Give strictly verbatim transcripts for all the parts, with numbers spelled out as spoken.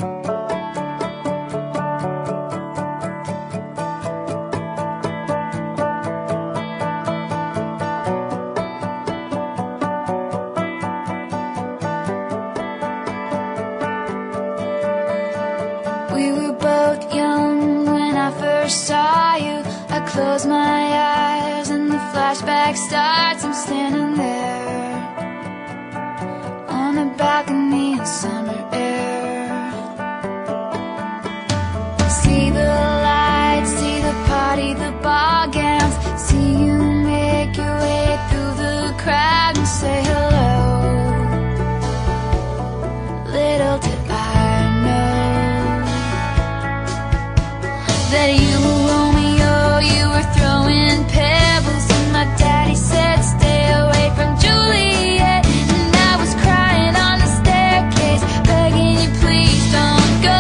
We were both young when I first saw you. I close my eyes and the flashback starts. I'm standing there on a balcony in summer air. See the lights, see the party, the ball gowns. See you make your way through the crowd and say hello. Little did I that you were Romeo, you were throwing pebbles, and my daddy said stay away from Juliet. And I was crying on the staircase, begging you please don't go.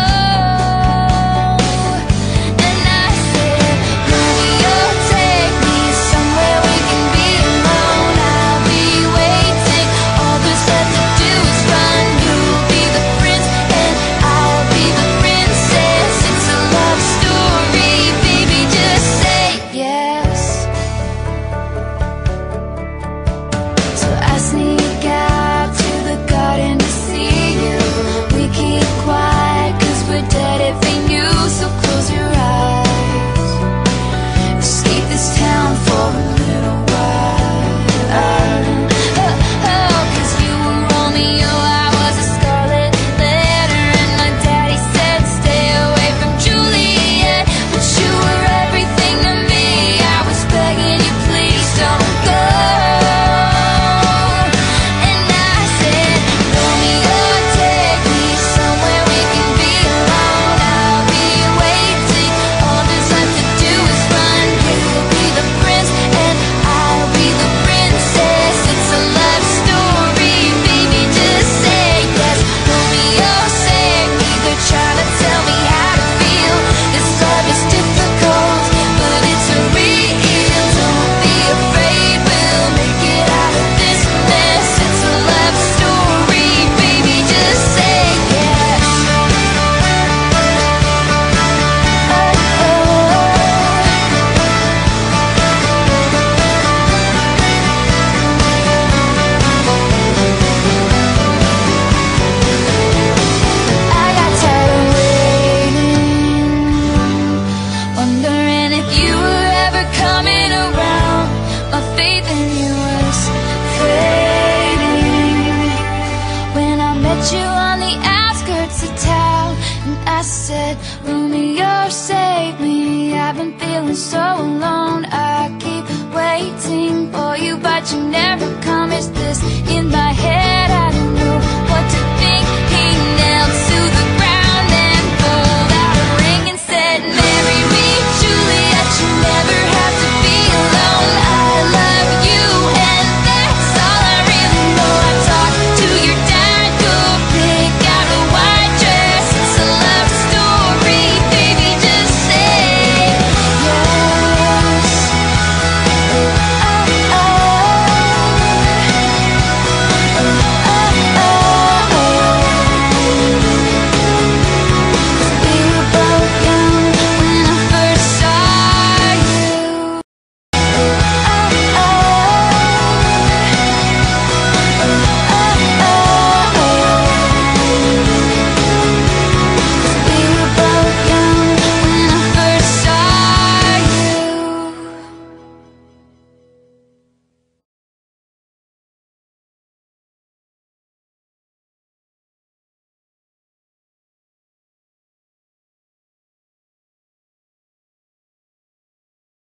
And I said, Romeo, take me somewhere we can be alone. I'll be waiting, all there's left to do is run. You'll be the prince and I'll be the princess. It's a love story, sneak out to the garden to see you. We keep quiet cause we're dead if you. So close your eyes, escape this town for a little while. Oh, oh, cause you were Romeo, I was a scarlet letter, and my daddy said stay away from Juliet. But you were everything to me, I was begging you please don't go. You on the outskirts of town, and I said, Romeo, save me, I've been feeling so alone. I keep waiting for you, but you never come. Is this in my head?